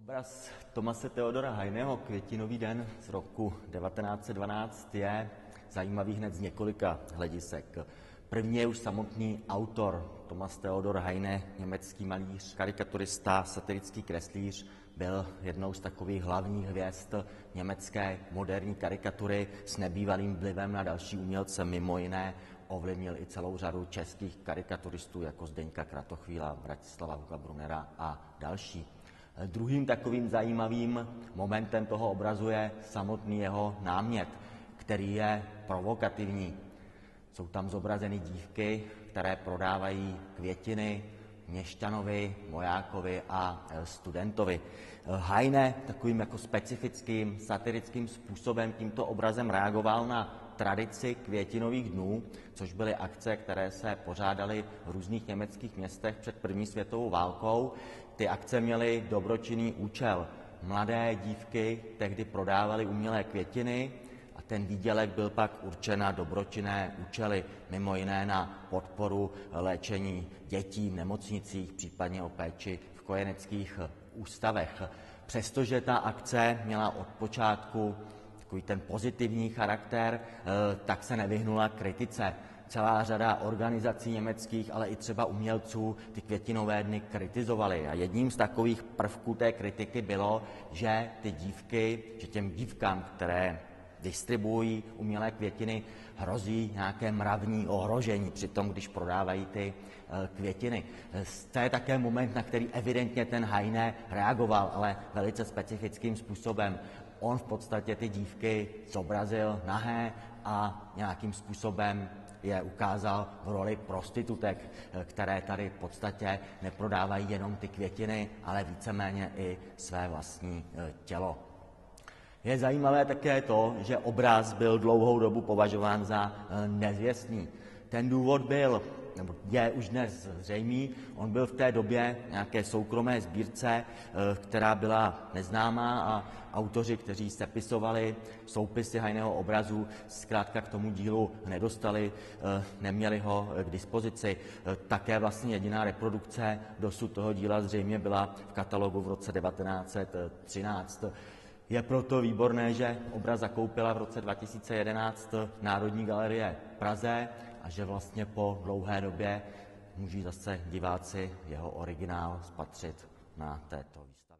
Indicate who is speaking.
Speaker 1: Obraz Thomase Theodora Heineho Květinový den z roku 1912 je zajímavý hned z několika hledisek. První je už samotný autor. Thomas Theodor Heine, německý malíř, karikaturista, satirický kreslíř, byl jednou z takových hlavních hvězd německé moderní karikatury s nebývalým vlivem na další umělce. Mimo jiné ovlivnil i celou řadu českých karikaturistů jako Zdeňka Kratochvíla, Vratislava Huga Brunera a další. Druhým takovým zajímavým momentem toho obrazu je samotný jeho námět, který je provokativní. Jsou tam zobrazeny dívky, které prodávají květiny měšťanovi, vojákovi a studentovi. Heine takovým jako specifickým satirickým způsobem tímto obrazem reagoval na tradici květinových dnů, což byly akce, které se pořádaly v různých německých městech před první světovou válkou. Ty akce měly dobročinný účel. Mladé dívky tehdy prodávaly umělé květiny a ten výdělek byl pak určen na dobročinné účely, mimo jiné na podporu léčení dětí v nemocnicích, případně o péči v kojeneckých ústavech. Přestože ta akce měla od počátku takový ten pozitivní charakter, tak se nevyhnula kritice. Celá řada organizací německých, ale i třeba umělců ty květinové dny kritizovali. A jedním z takových prvků té kritiky bylo, že těm dívkám, které distribuují umělé květiny, hrozí nějaké mravní ohrožení při tom, když prodávají ty květiny. To je také moment, na který evidentně ten Heine reagoval, ale velice specifickým způsobem. On v podstatě ty dívky zobrazil nahé a nějakým způsobem je ukázal v roli prostitutek, které tady v podstatě neprodávají jenom ty květiny, ale víceméně i své vlastní tělo. Je zajímavé také to, že obraz byl dlouhou dobu považován za nezvěstný. Ten důvod byl, nebo je už dnes zřejmý, on byl v té době nějaké soukromé sbírce, která byla neznámá a autoři, kteří sepisovali soupisy Heineho obrazu, zkrátka k tomu dílu nedostali, neměli ho k dispozici. Také vlastně jediná reprodukce dosud toho díla zřejmě byla v katalogu v roce 1913. Je proto výborné, že obraz zakoupila v roce 2011 Národní galerie v Praze a že vlastně po dlouhé době můží zase diváci jeho originál spatřit na této výstavě.